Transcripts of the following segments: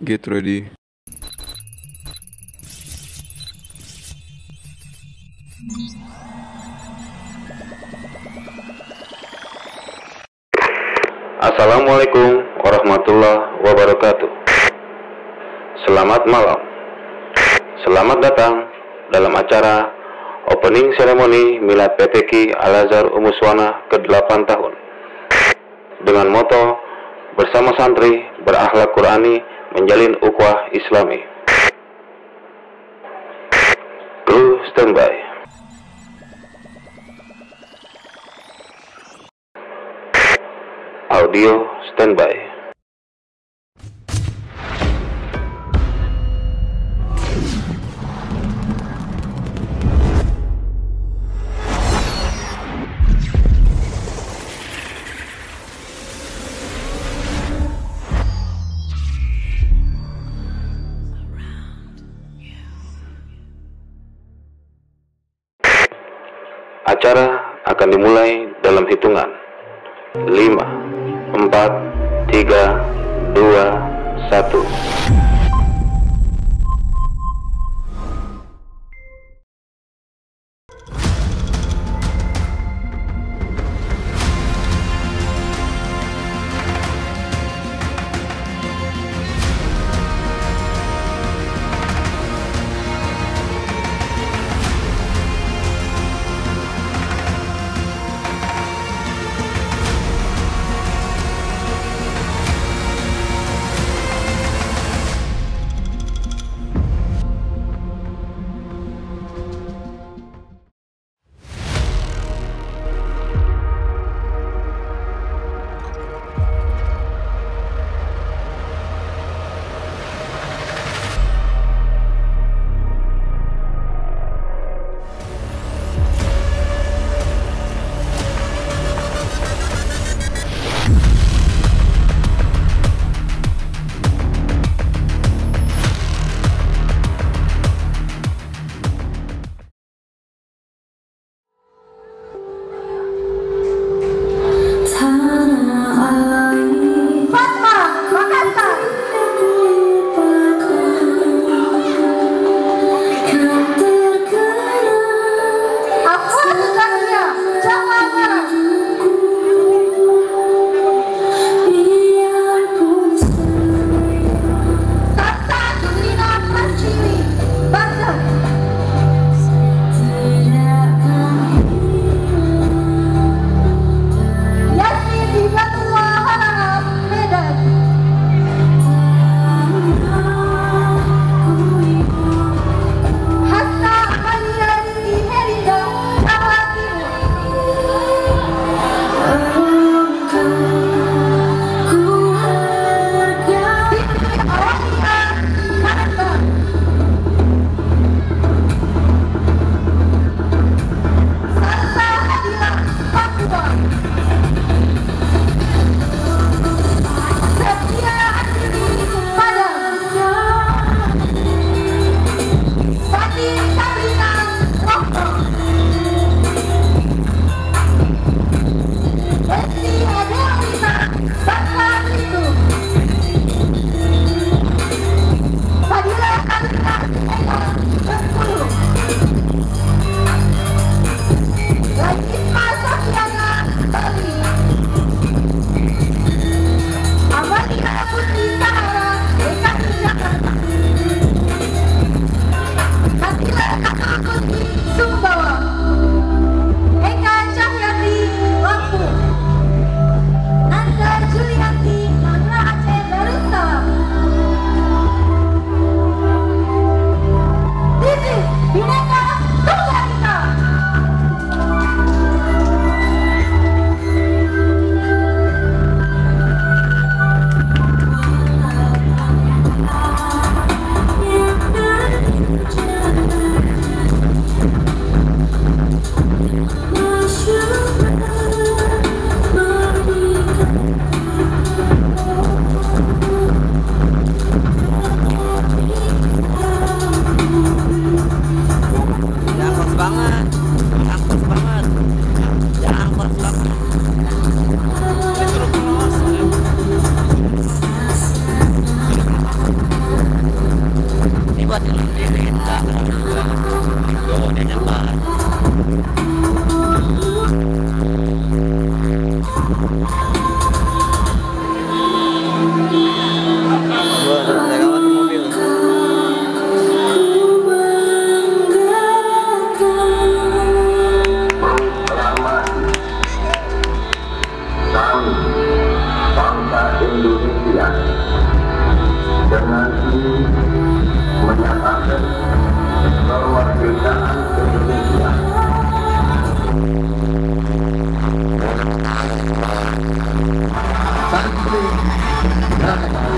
Get ready. Assalamualaikum warahmatullahi wabarakatuh. Selamat malam. Selamat datang dalam acara Opening Ceremony Milad PTQ Al-Azhar Umuswana ke-8 tahun. Dengan moto bersama santri berakhlak Qurani menjalin ukhuwah Islami. Kru standby. Audio standby. Acara akan dimulai dalam hitungan 5, 4, 3, 2, 1. dengan ini menyatakan kemerdekaan Indonesia. Santri dan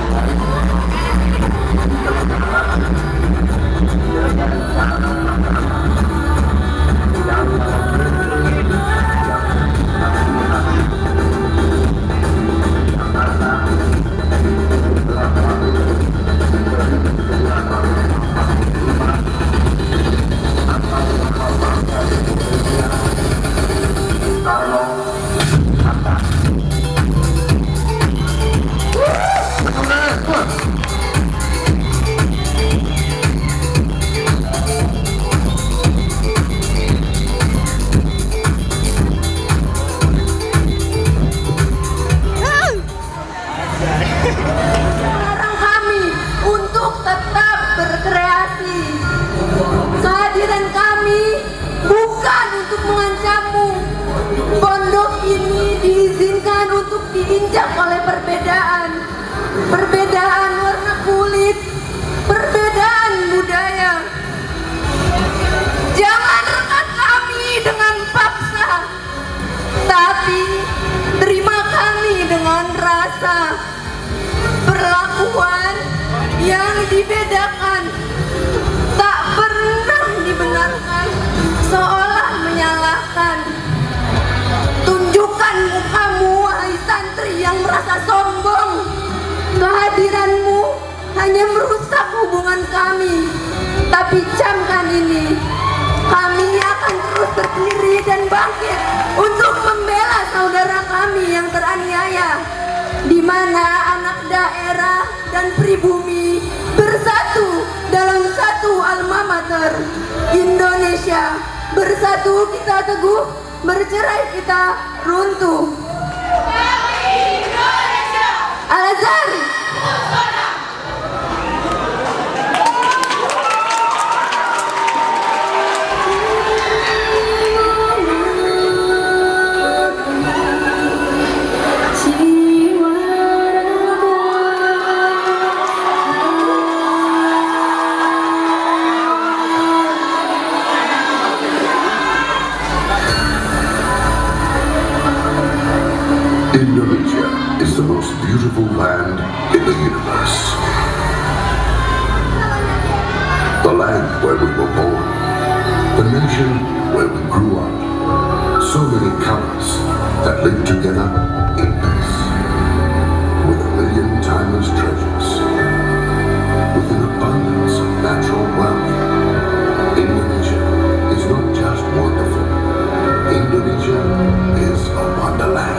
kehadiran kami bukan untuk mengancammu. Pondok ini diizinkan untuk diinjak oleh perbedaan. Perbedaan warna kulit, perbedaan budaya. Jangan rekat kami dengan paksa, tapi terima kami dengan rasa. Perlakuan yang dibedakan tak pernah dibenarkan, seolah menyalahkan. Tunjukkan mukamu, wahai santri yang merasa sombong. Kehadiranmu hanya merusak hubungan kami. Tapi camkan ini, kami akan terus berdiri dan bangkit untuk membela saudara kami yang teraniaya, di mana anak daerah dan pribumi bersatu dalam satu alma mater. Indonesia bersatu kita teguh, bercerai kita runtuh. Indonesia Al-Azhar. Indonesia is the most beautiful land in the universe. The land where we were born, the nation where we grew up. So many colors that live together in peace, with a million timeless treasures, with an abundance of natural wealth. Indonesia is not just wonderful. Indonesia is a wonderland.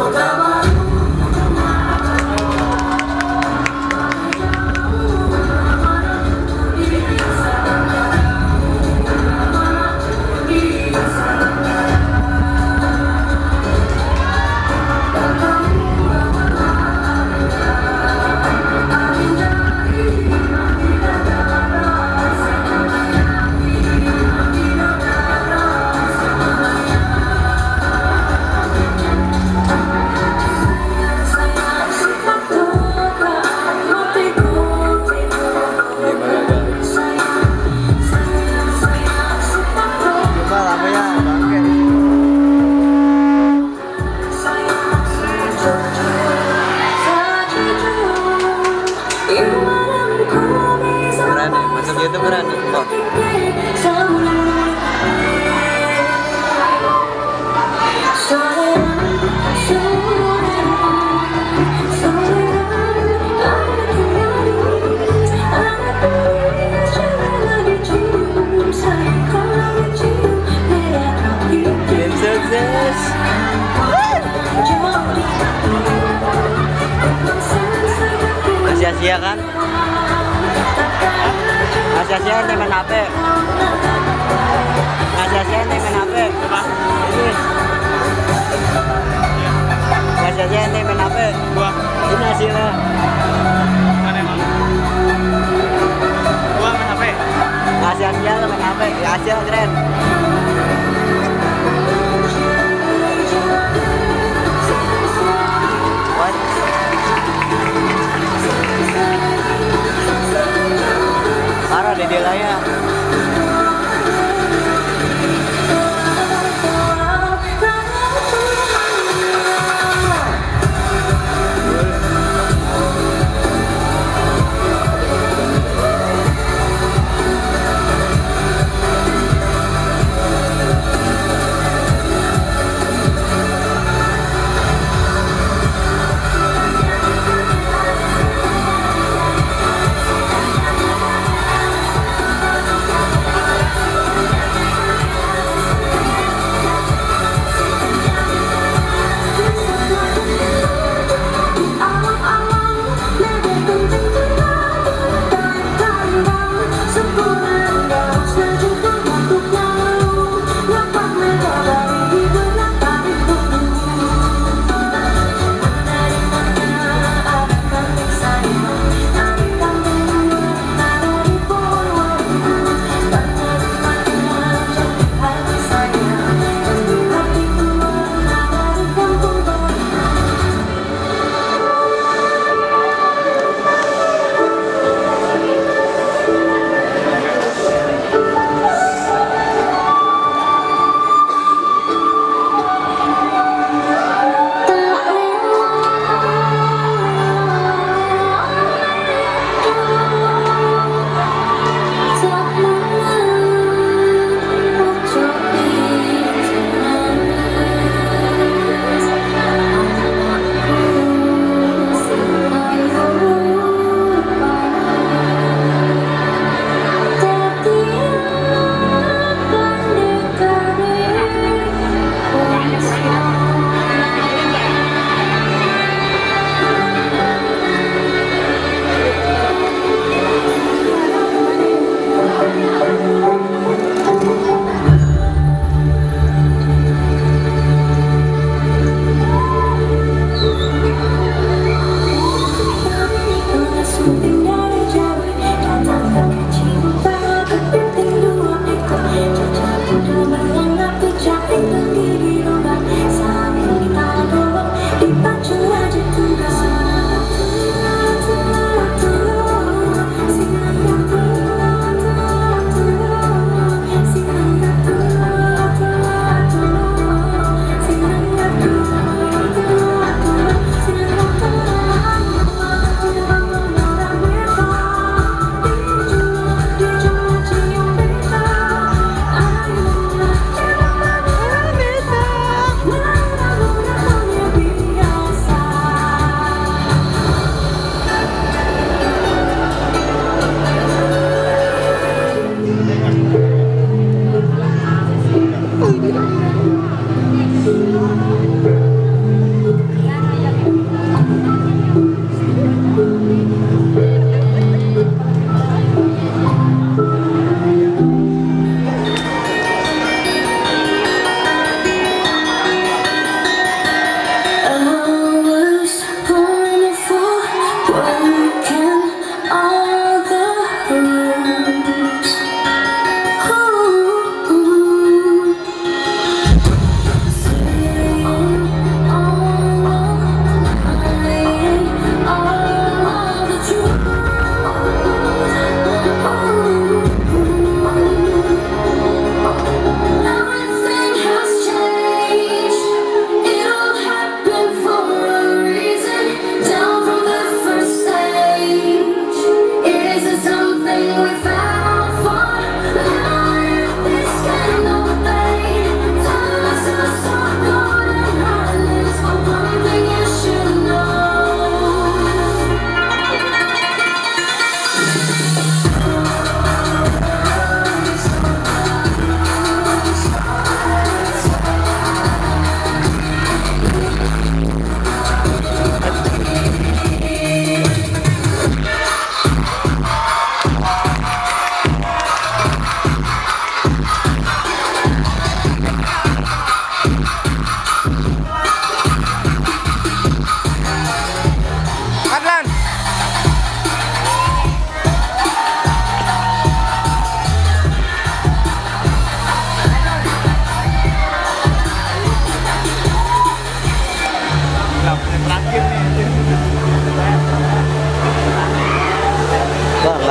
Masuk YouTube berani kok. Sukses. Sia-sia kan? Sia-sia ente main HP. Sia-sia ente main HP. Sia-sia ente main HP. Ini hasilnya. Mana emang? Gua main HP. Sia-sia main HP. Hasil keren. What? Delaya.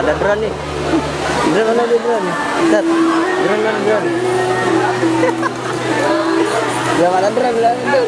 ada drone nih. Drone mana dia drone nih? Set. Drone mana drone? Dia mana drone bilang drone.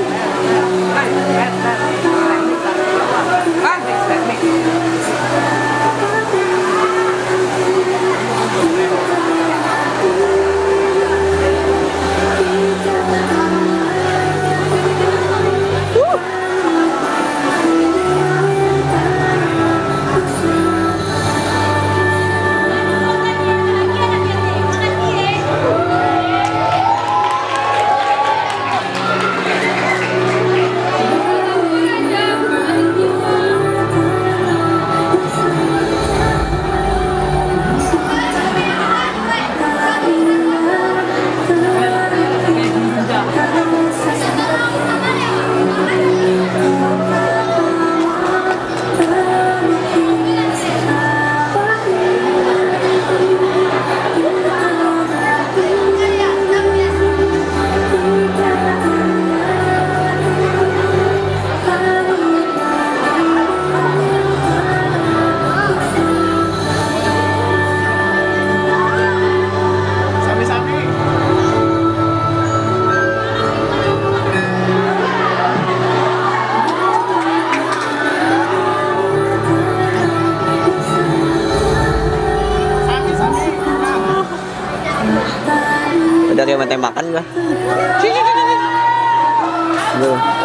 Udah kayak main tembakan gua. Belum.